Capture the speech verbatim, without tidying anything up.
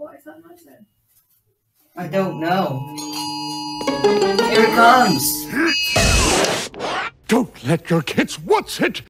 what is that noise then? I don't know. Here it comes. Don't let your kids. What's it?